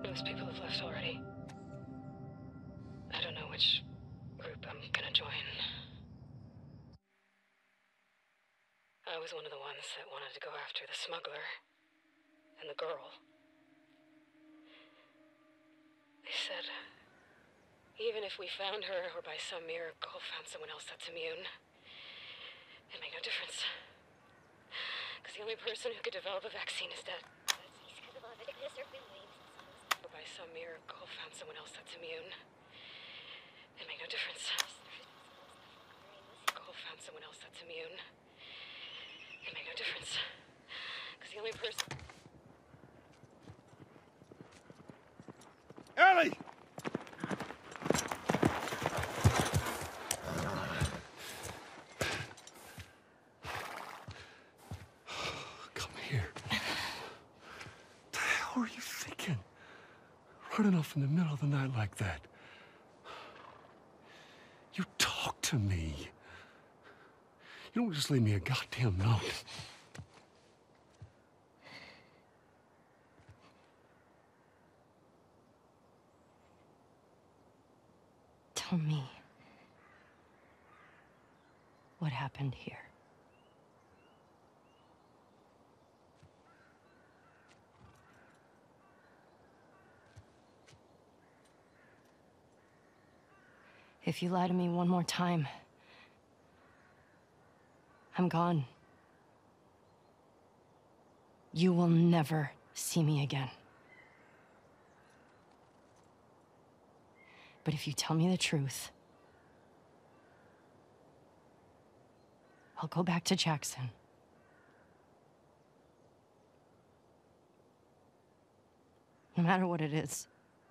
Most people have left already. I don't know which group I'm gonna join. I was one of the ones that wanted to go after the smuggler and the girl. They said, even if we found her or by some miracle found someone else that's immune, it'd make no difference. Because the only person who could develop a vaccine is dead. Or by some miracle found someone else that's immune, it'd make no difference. Found someone else that's immune. It made no difference. Because the only person... Ellie! Come here. What the hell are you thinking? Running off in the middle of the night like that. You talk to me. You don't just leave me a goddamn note. Tell me what happened here. If you lie to me one more time, I'm gone. You will never see me again. But if you tell me the truth, I'll go back to Jackson. No matter what it is.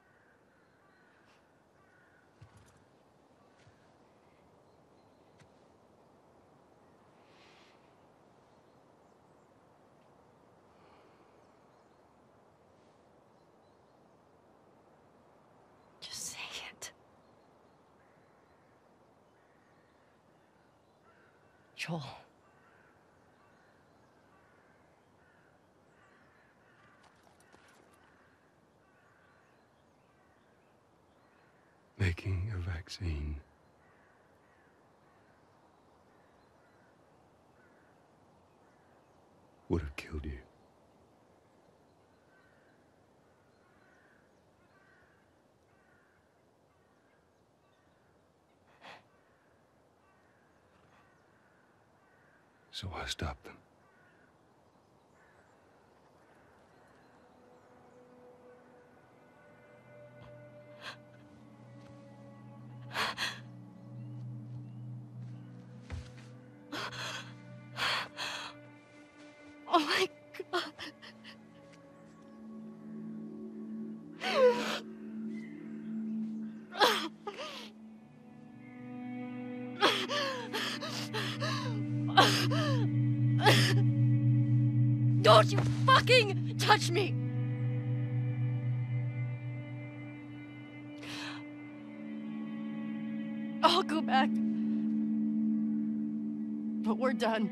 Joel. Making a vaccine would have killed you. So I stopped them. Oh my God. Don't you fucking touch me! I'll go back. But we're done.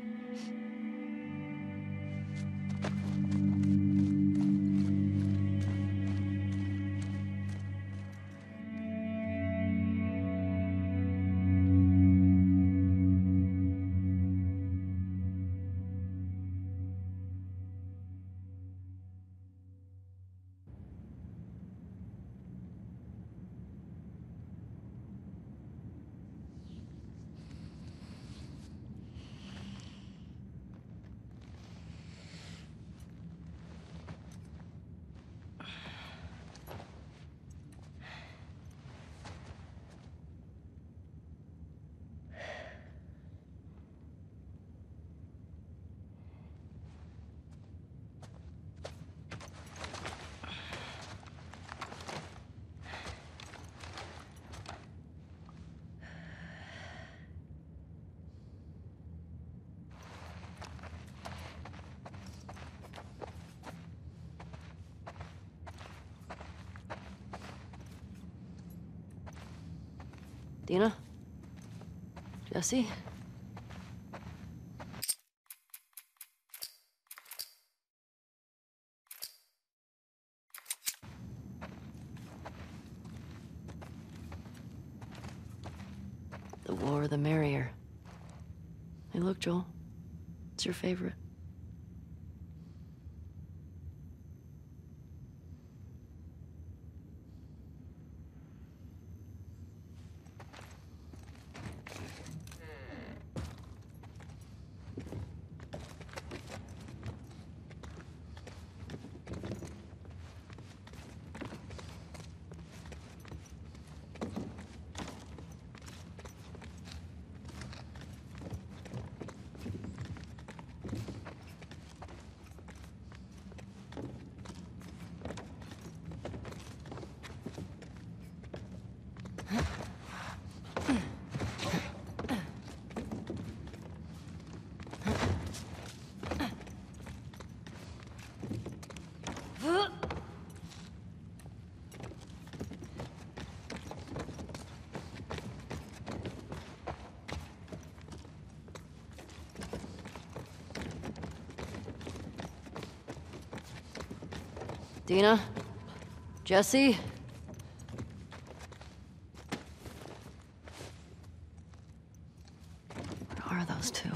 Dina? Jesse? more the merrier. Hey, look, Joel. It's your favorite. Dina? Jesse? Where are those two?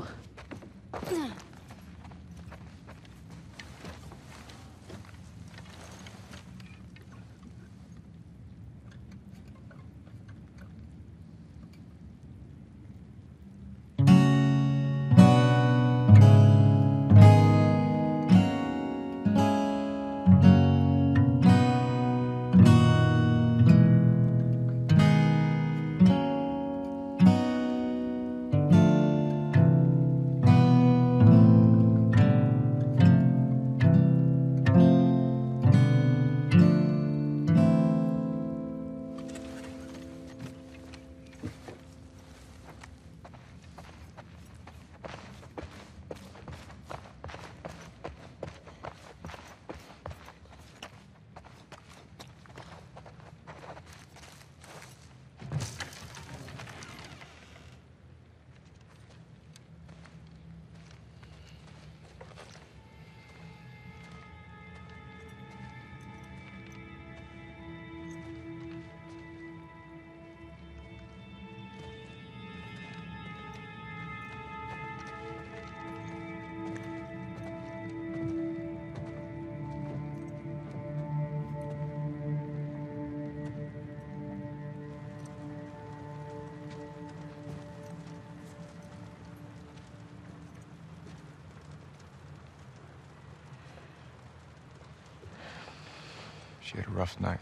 She had a rough night.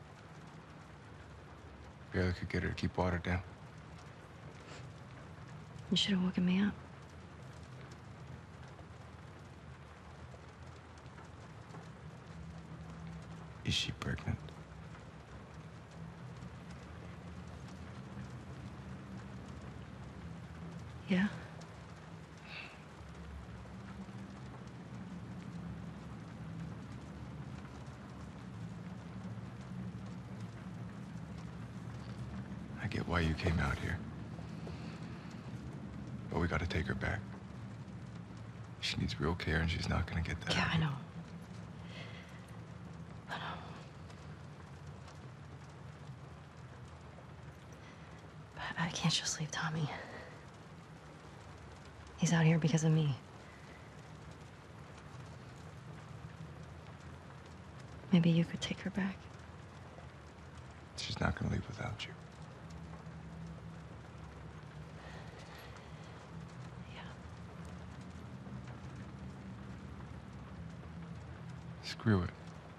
Barely could get her to keep water down. You should have woken me up. Is she pregnant? Yeah? I get why you came out here. But we gotta take her back. She needs real care and she's not gonna get that. Yeah, I know. But I can't just leave Tommy. He's out here because of me. Maybe you could take her back. She's not gonna leave without you. Yeah. Screw it.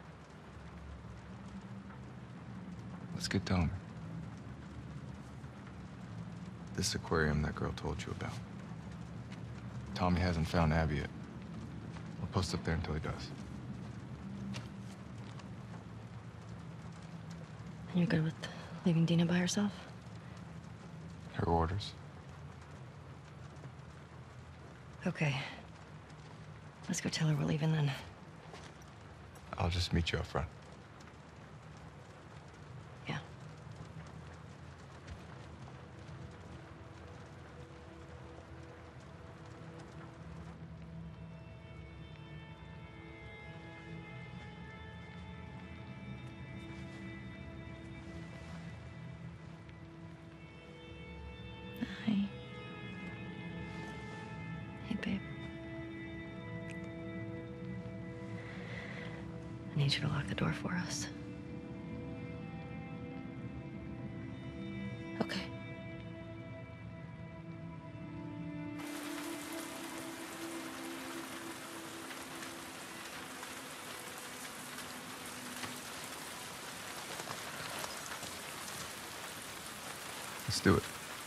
Let's get Tommy. This aquarium that girl told you about. Tommy hasn't found Abby yet. We'll post up there until he does. And you're good with leaving Dina by herself? Her orders. Okay. Let's go tell her we're leaving then. I'll just meet you up front. Yeah. Hi. I need you to lock the door for us. Okay. Let's do it.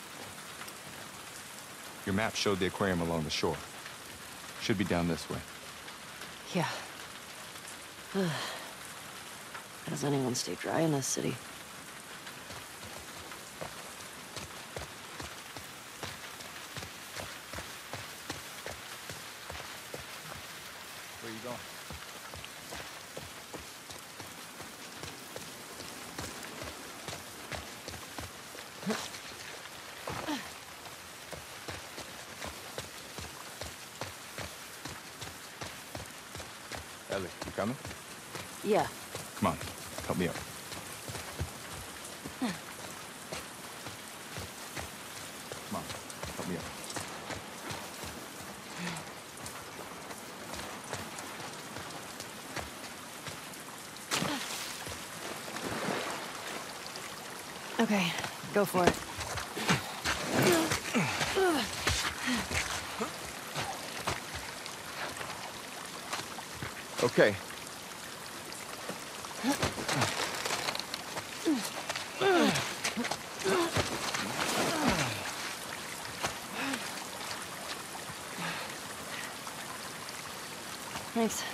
Your map showed the aquarium along the shore. Should be down this way. Yeah. How does anyone stay dry in this city? Where you going? Ellie, you coming? Yeah. Come on, help me up. Come on, help me up. Okay, go for it. Okay. Thanks.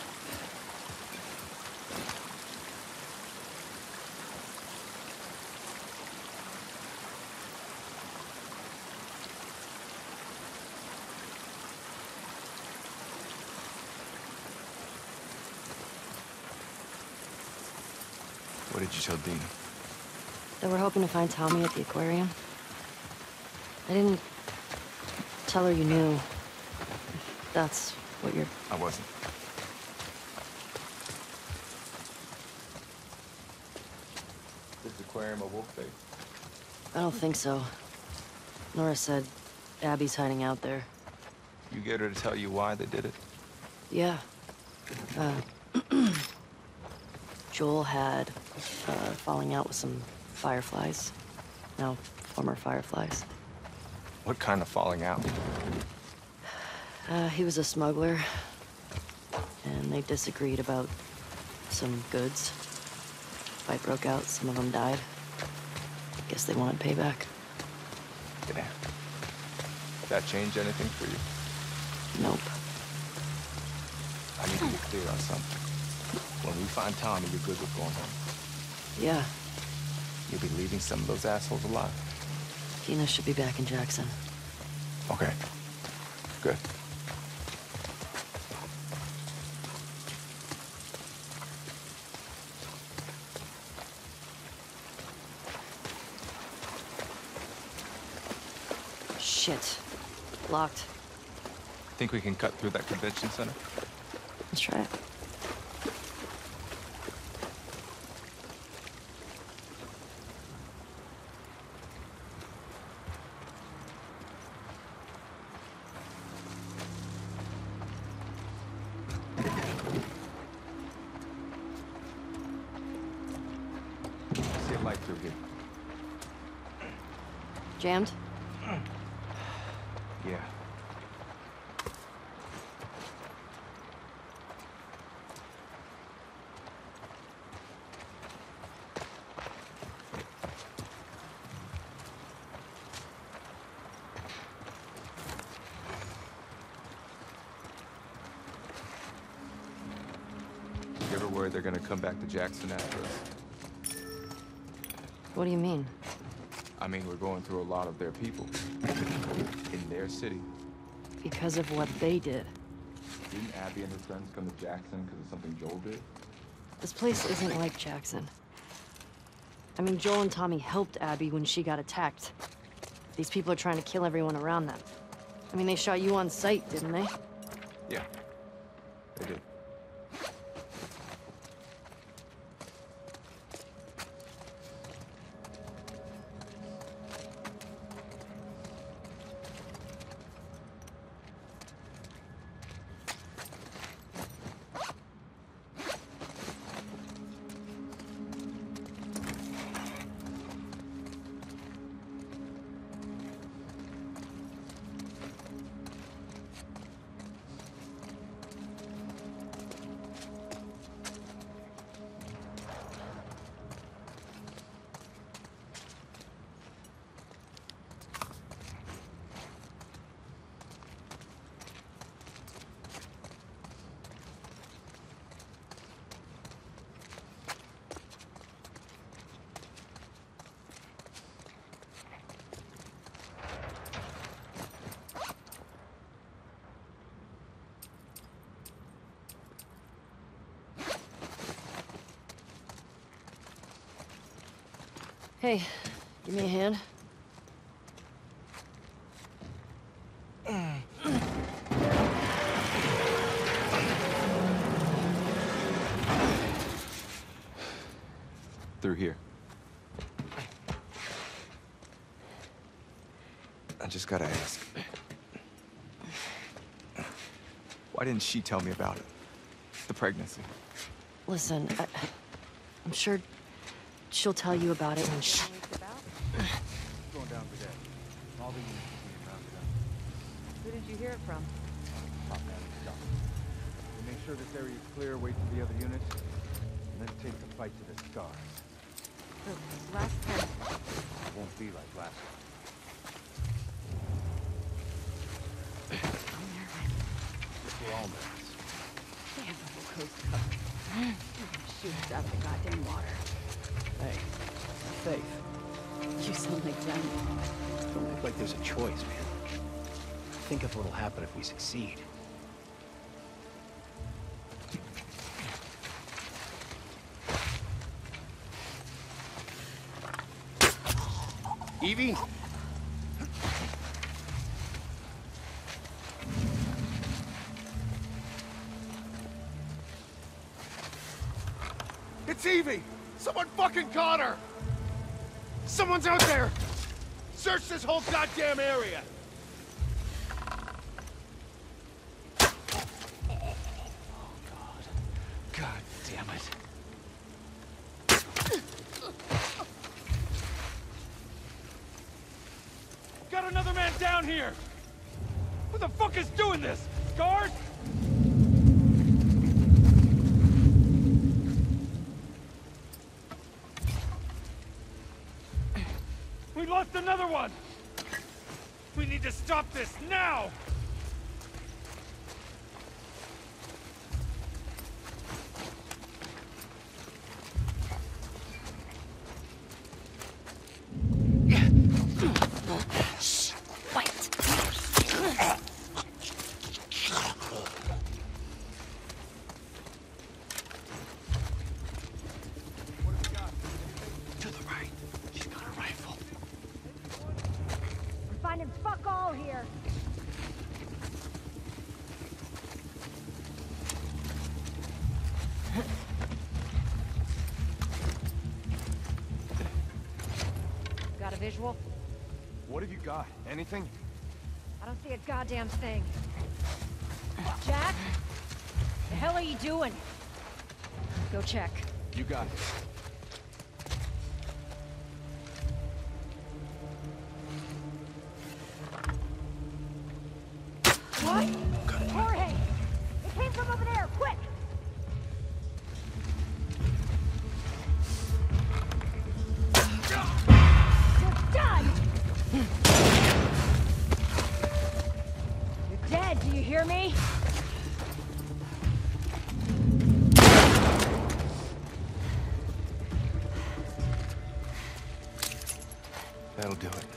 What did you tell Dean? That we're hoping to find Tommy at the aquarium. I didn't tell her you knew. That's what you're... I wasn't. This aquarium a wolf bait? I don't think so. Nora said Abby's hiding out there. You get her to tell you why they did it? Yeah. Joel had falling out with some fireflies. No, former fireflies. What kind of falling out? He was a smuggler, and they disagreed about some goods. Fight broke out, some of them died. Guess they wanted payback. Yeah. That change anything for you? Nope. I need to be clear on something. When we find Tommy, you're good with going home. Yeah, You'll be leaving some of those assholes alive. Tina should be back in Jackson. Okay. Good. Shit. Locked. Think we can cut through that convention center? Let's try it. See a light through here. Jammed? Yeah. You ever worried they're gonna come back to Jackson after us? What do you mean? I mean, we're going through a lot of their people. In their city. Because of what they did. Didn't Abby and her friends come to Jackson because of something Joel did? This place isn't like Jackson. I mean, Joel and Tommy helped Abby when she got attacked. These people are trying to kill everyone around them. I mean, they shot you on sight, didn't they? Yeah. They did. Hey, give me a hand. Through here. I just gotta ask. Why didn't she tell me about it? The pregnancy. Listen, I'm sure she'll tell you about it when she... Going down for that. All the units are being rounded up. Who did you hear it from? Top man stuff. We make sure this area is clear, wait for the other units, and then take the fight to the scars. The last time... It won't be like last time. We're all nervous. They have the whole coast covered. They're gonna shoot us out of the goddamn water. Hey, Faith, You sound like Johnny. don't act like there's a choice, man. Think of what'll happen if we succeed. Evie? It's Evie! Someone fucking caught her! Someone's out there! Search this whole goddamn area! God damn it. Got another man down here! Who the fuck is doing this? Guard? We lost another one! We need to stop this now! To the right. She's got a rifle. I'm finding fuck all here. Got a visual? What have you got? Anything? I don't see a goddamn thing. Jack? The hell are you doing? Go check. You got it. What? Jorge! It came from over there! Quick! You're done! You're dead, do you hear me? That'll do it.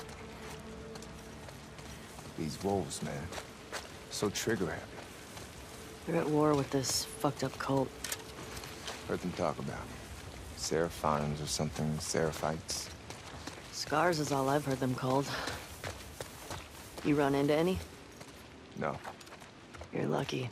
These wolves, man. So trigger happy. They're at war with this fucked up cult. Heard them talk about it. Seraphons or something, Seraphites. Scars is all I've heard them called. You run into any? No. You're lucky.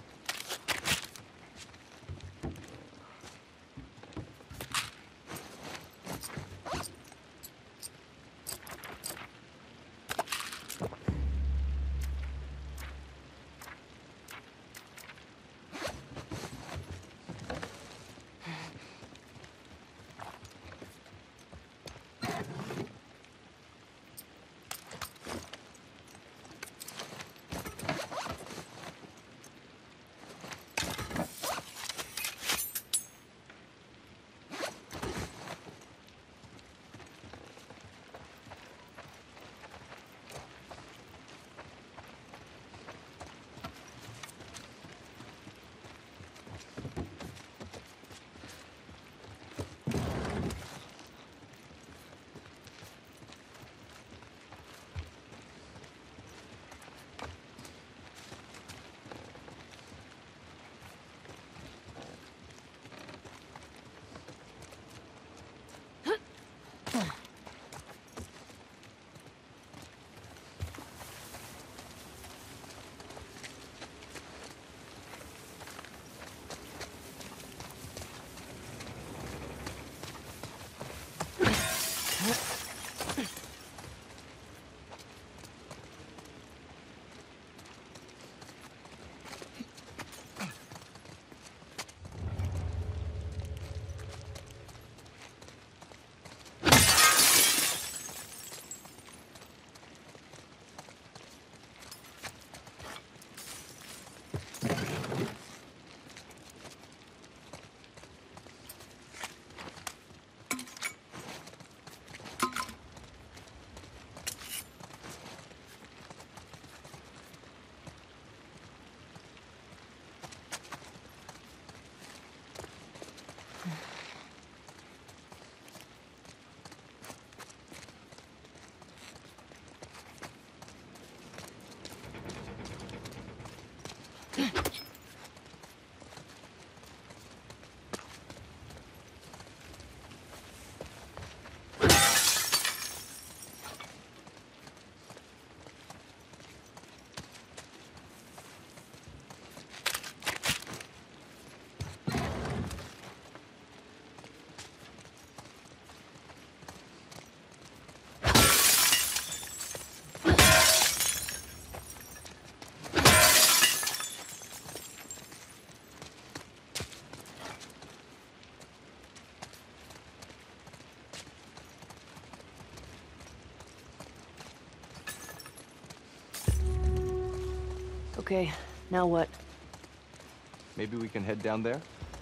Okay, now what? Maybe we can head down there?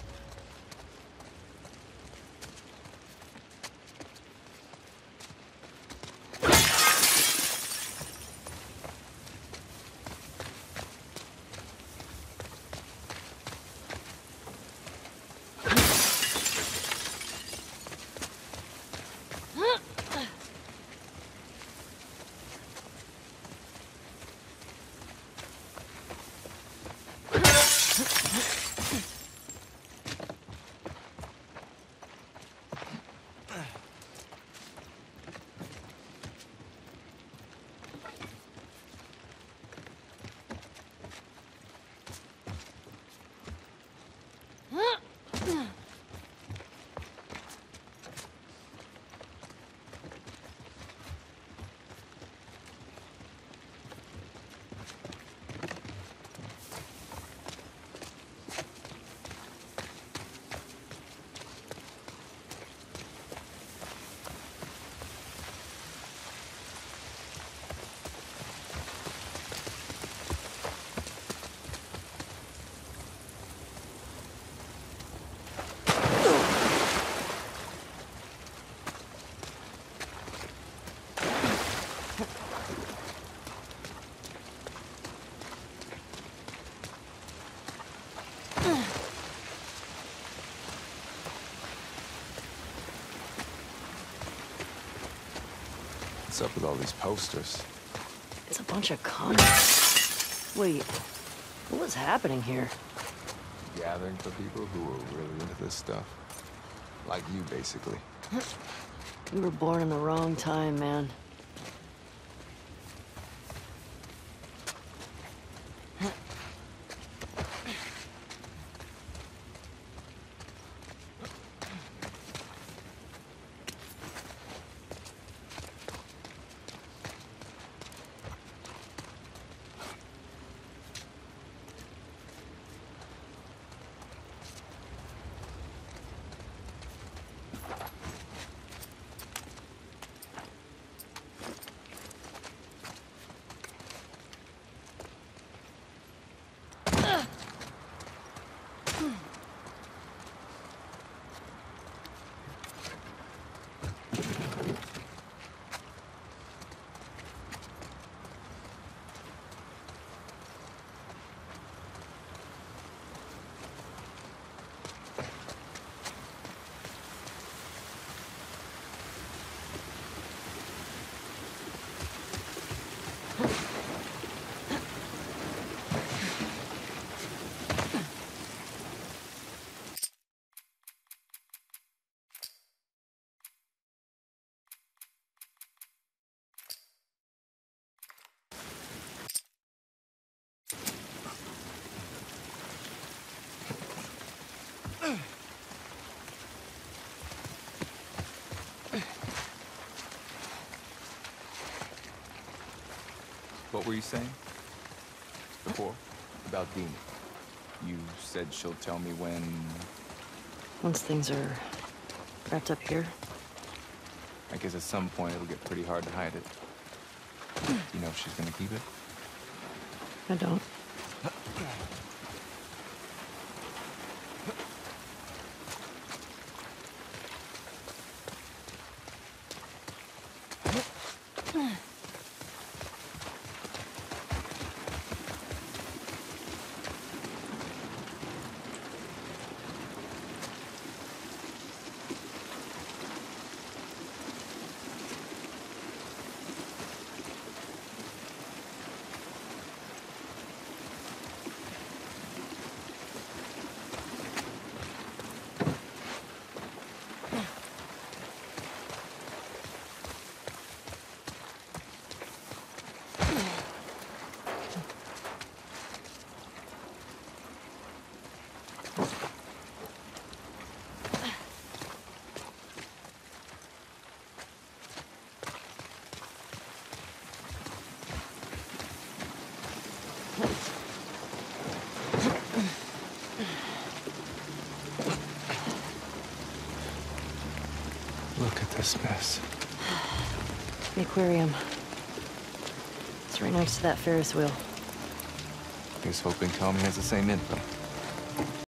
What's up with all these posters? It's a bunch of comics. Wait, what was happening here? Gathering for people who were really into this stuff. Like you, basically. You were born in the wrong time, man. What were you saying? Before? About Dina. You said she'll tell me when... Once things are wrapped up here. I guess at some point it'll get pretty hard to hide it. You know if she's gonna keep it? I don't. Look at this mess. The aquarium. It's right next to that Ferris wheel. He's hoping Tommy has the same info.